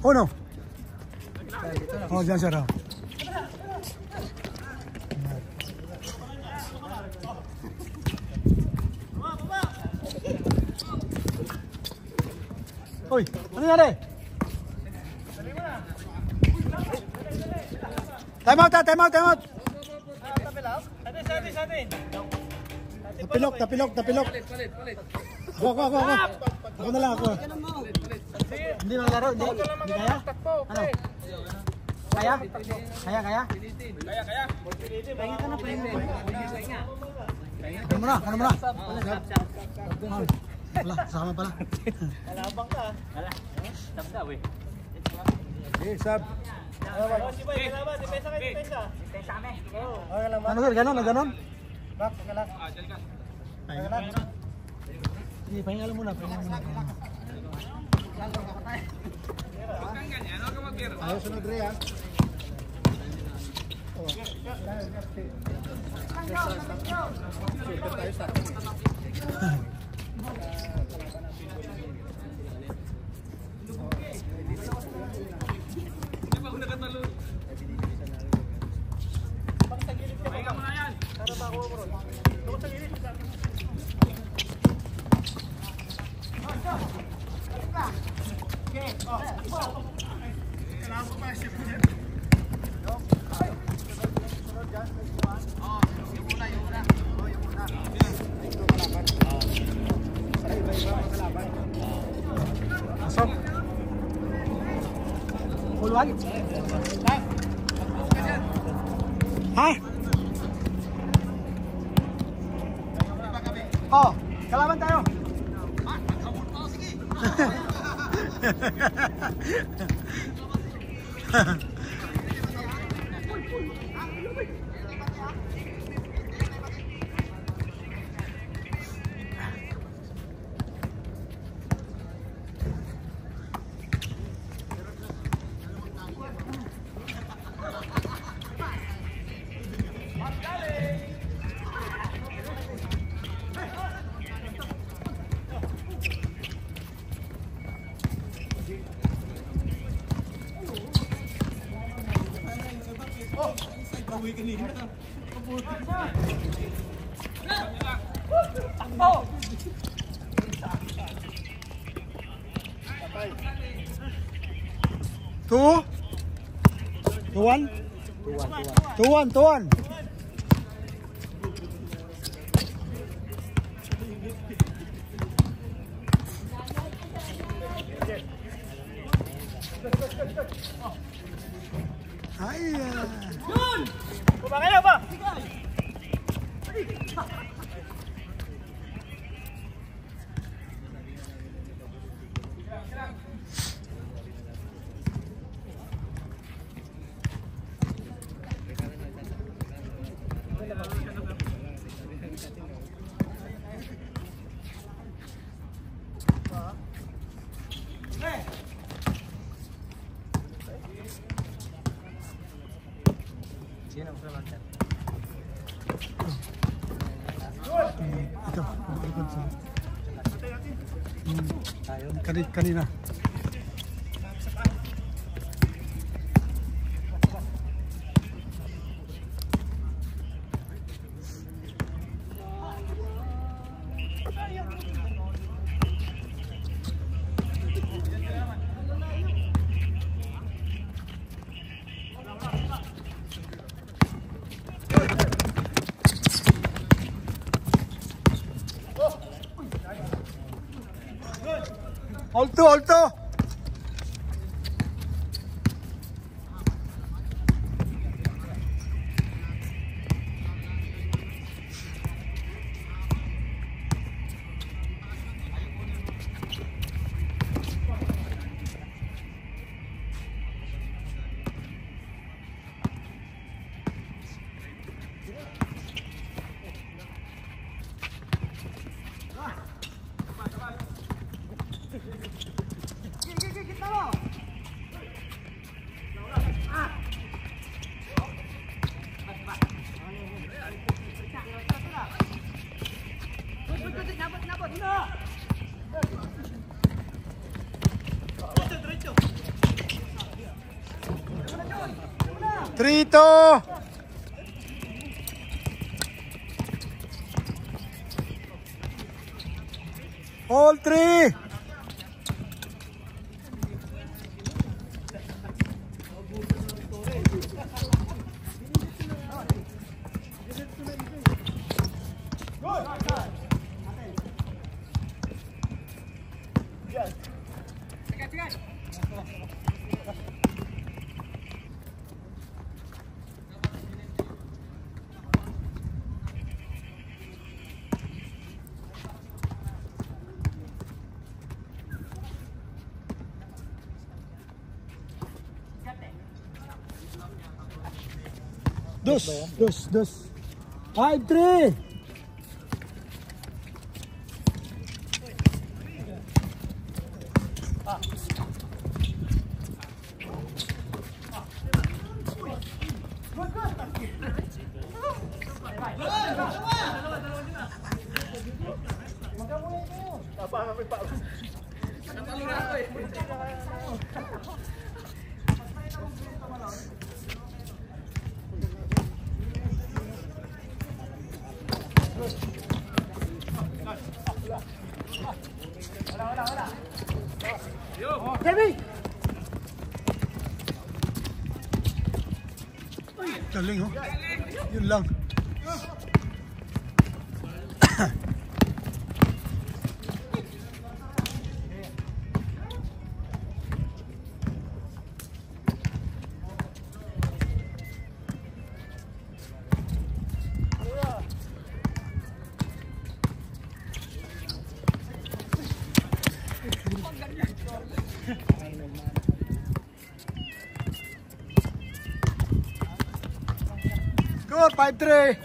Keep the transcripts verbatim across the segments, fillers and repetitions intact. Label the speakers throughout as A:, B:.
A: Uno. Oh, dyan sir. Oh. Uy, ano nangyari? Time out, time out, time out. Tapilok, tapilok, tapilok. Go, go, go, go. Ako na lang, ako. Hindi maglaro, hindi. Hindi kaya? Ano? Kaya? Kaya, kaya? Kaya, kaya. Pahinga ka na, pahinga. Ano mo na, ano mo na? Wala, sama pala.
B: Kalabang ka. Wala. Sab daw eh.
A: Eh, sab.
B: Oh, si Boy, salamat. Depensa kayo, depensa. Depensa kami.
A: Ano sir, ganon, ganon?
B: Bak, kalat.
A: Ah, dyan ka. Pahinga. Hindi, pahinga lang muna, pahinga muna. Ayaw sunod rin ha. Pasok. Puluhan. Ha? Oh, kalaban tayo. Ah, nagkamot pa ako, sige.
B: Takbo!
A: Two. Two one. Two one. Two one. Ay.
B: Yun! Kumakaya ba?
A: Ito, kanina, kanina. Alto, alto. three two. All three. Dos, dos, dos. Five, three. Kevin! Galing oh. Yun lang. Score five three.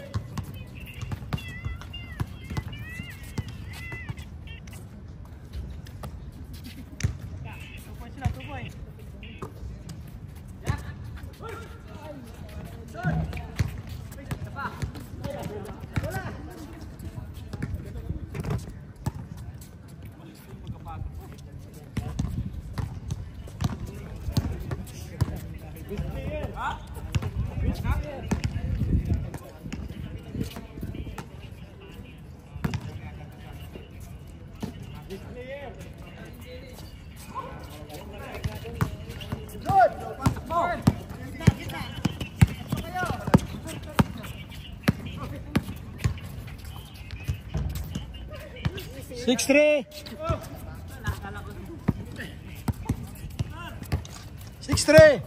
A: Six three. Six three.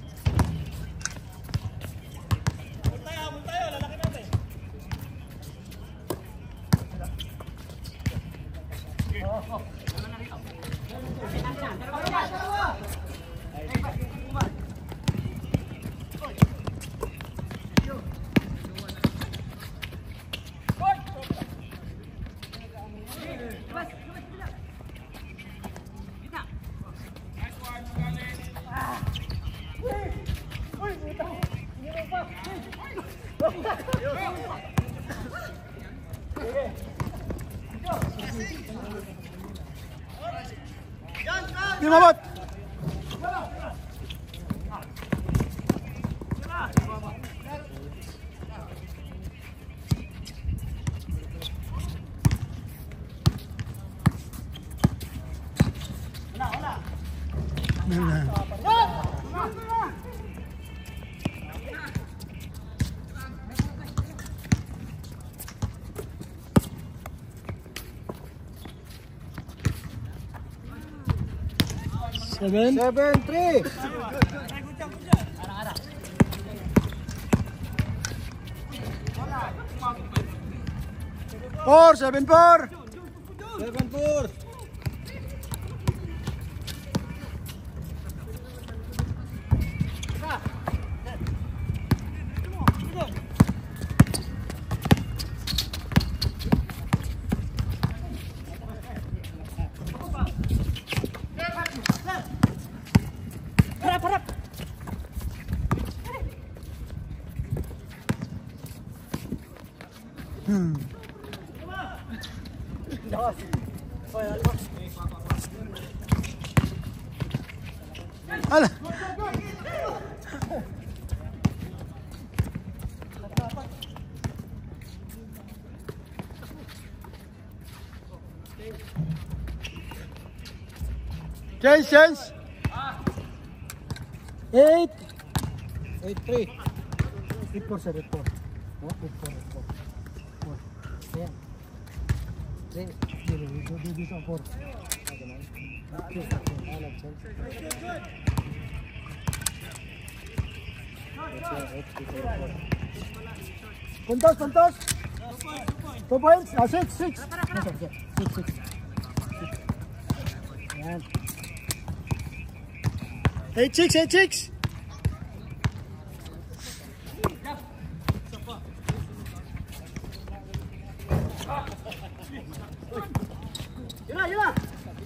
A: Di mabot. Seven. Seven three. Four. Seven four. Seven four. Hmm. Alah. Change, change. Eight. Eight, three. Eight, four, sir, eight, four. Oh, eight, four, eight, four. Four. Ayan. Three. Dito, dito, dito, dito, four. Okay, okay, alam, change. Puntos, puntos. Two points. Ah, six, six. Six, six, six. Ayan. Eight, six, eight, six. Yun na, yun na.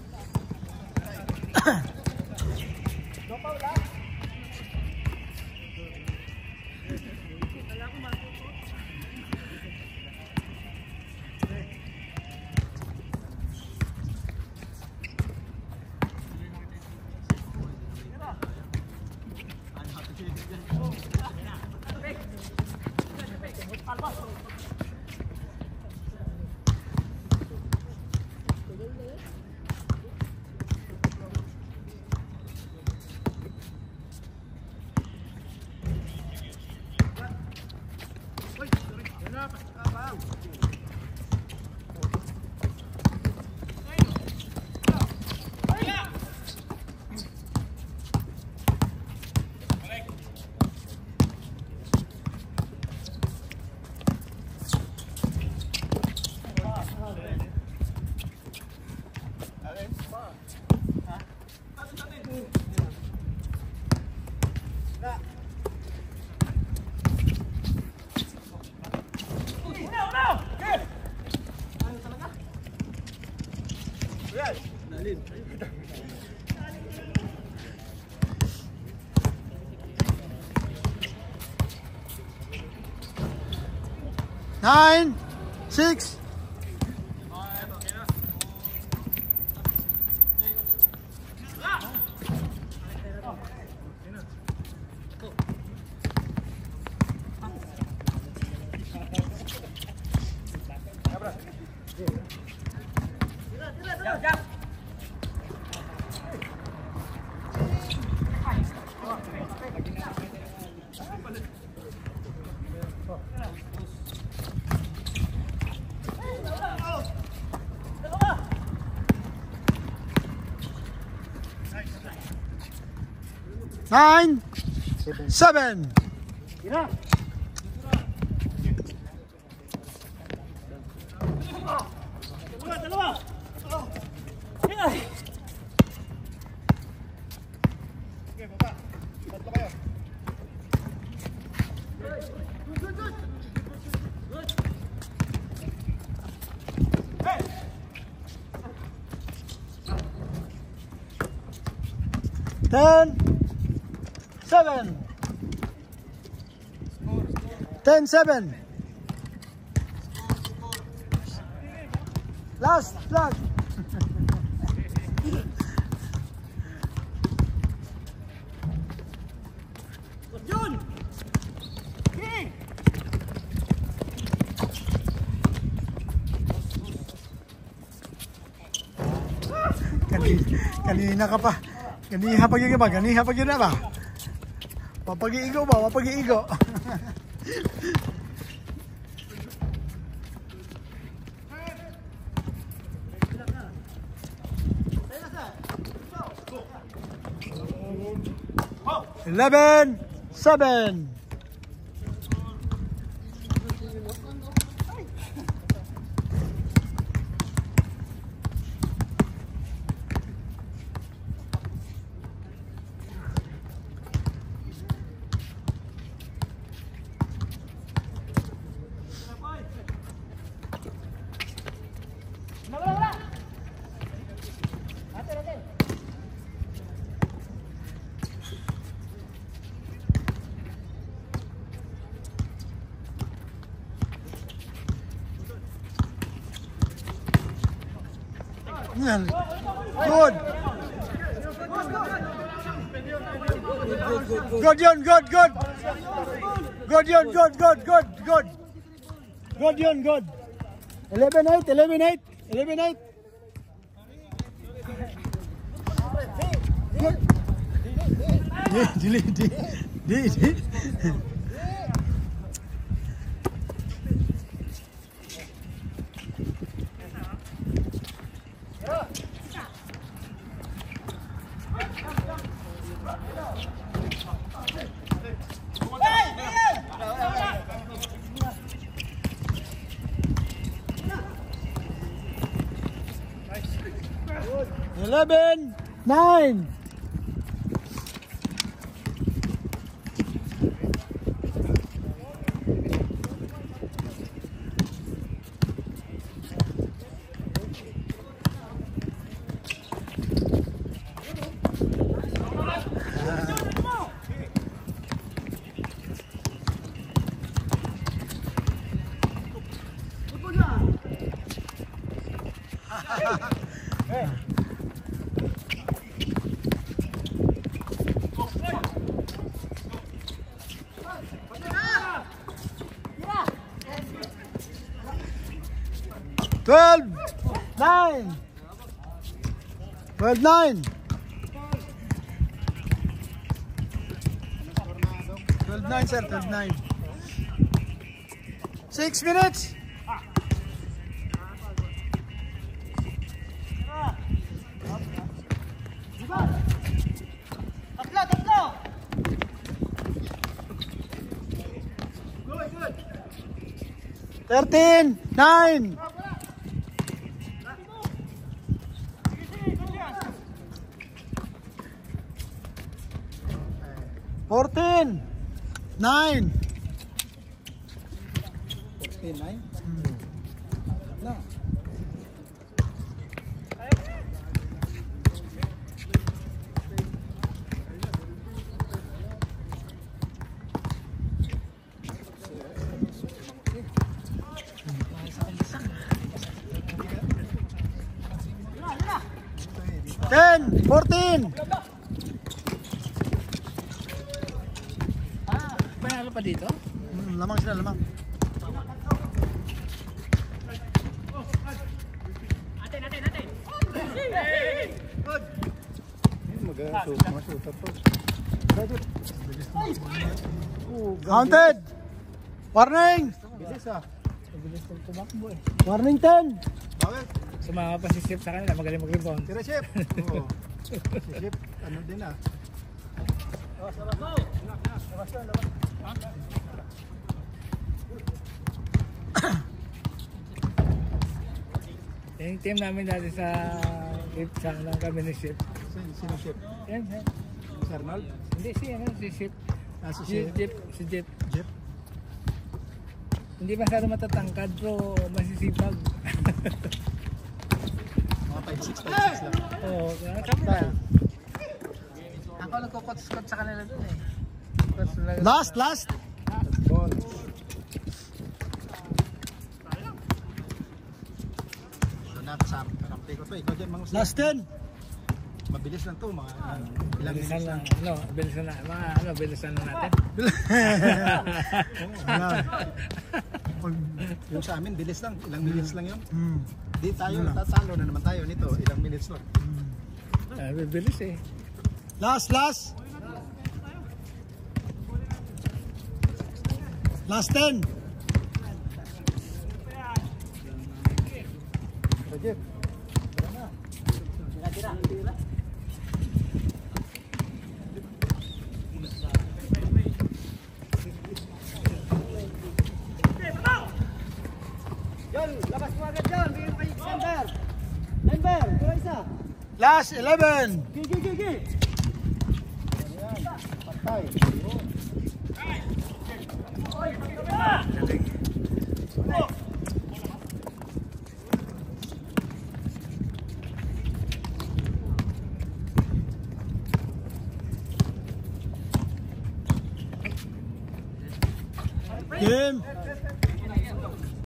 A: Nine, six. Nine, seven.
B: Tira. Dalawa, dalawa. Tira. Okay, baba. Tatlo kayo. Good, good, good. Good. Hey.
A: Ten. Seven. Ten, seven. Last flag.
B: Yun. Okay.
A: Kanina, kanina ka pa. Kanina pa yun ba? Kanina pa yun na ba? Papag-iigo ba? Papag-iigo. Eleven, seven. Good. Good, Yun, good, good. Good, Yun, good, good, good, good. Good, Yun, good. eleven eight, eleven eight, eleven eight. Di, di, di, di, di. Eleven, nine. Twelve, nine. Twelve, nine. Twelve, nine, sir. Twelve, nine. Six minutes.
B: Tatlo, tatlo!
A: Thirteen, nine. Fourteen, nine. Fourteen, nine. No. Ten, fourteen.
B: Panalo pa dito?
A: Hmm, lamang sila, lamang.
B: Atin, atin, atin!
A: Counted. Warning.
C: Bilis ah.
B: Bilis kong tumakbo eh.
A: Warning ten.
C: Bakit?
B: Sumama pa si Chef sa kanila, magaling mag-rebound.
C: Tira, Chef. Oo. Si Chef, ano din ah.
B: Yung team namin dati sa Ipsang lang kami ni Chef.
C: Sino, sino Chef?
B: Yan, yan.
C: Si Arnold?
B: Hindi si, ano, si Chef.
C: Ah, si
B: Si
C: Chef.
B: Jeff, si Jeff.
C: Jeff?
B: Hindi masyado matatangkad pero masisipag.
C: Mga five six, five six lang.
B: Oo, kaya kami na. Ako nagkukot-skot sa kanila dun eh. Coach,
A: Last, last.
C: Ball. So, napasam. Karampi ko to. Ikaw dyan, mga
A: Last ten.
C: Mabilis lang to. Mga uh, ilang
B: bilisan
C: minutes
B: lang,
C: lang.
B: ano, bilisan na, mga ano, bilisan na natin.
A: Ayan.
C: Pag yung sa amin, bilis lang. Ilang minutes lang yun.
A: Hmm.
C: Di tayo, tatalo na naman tayo nito. Ilang minutes lang.
B: Ah, bilis eh.
A: Last, last. Last ten.
C: So, Jeff.
B: Yon, labas mo agad dyan. Bigyan kay Sander. Denver, kura isa.
A: Last eleven.
B: Gigi, gigi.
C: Patay.
A: Game.